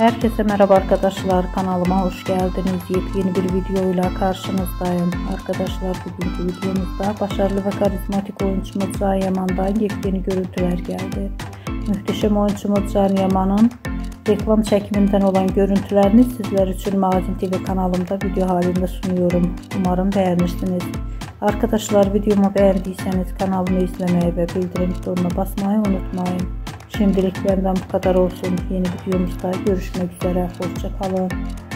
Herkese merhaba arkadaşlar, kanalıma hoş geldiniz. Yepyeni bir videoyla karşınızdayım. Arkadaşlar, bugünkü videomuzda başarılı ve karizmatik oyuncumuz Can Yaman'dan yepyeni görüntüler geldi. Muhteşem oyuncumuz Can Yaman'ın reklam çekiminden olan görüntülerini sizler için Magazin TV kanalımda video halinde sunuyorum. Umarım beğenmişsiniz. Arkadaşlar, videomu beğendiyseniz kanalımı izlemeyi ve bildirim butonuna basmayı unutmayın. Şimdilik benden bu kadar olsun. Yeni videomuzda görüşmek üzere. Hoşça kalın.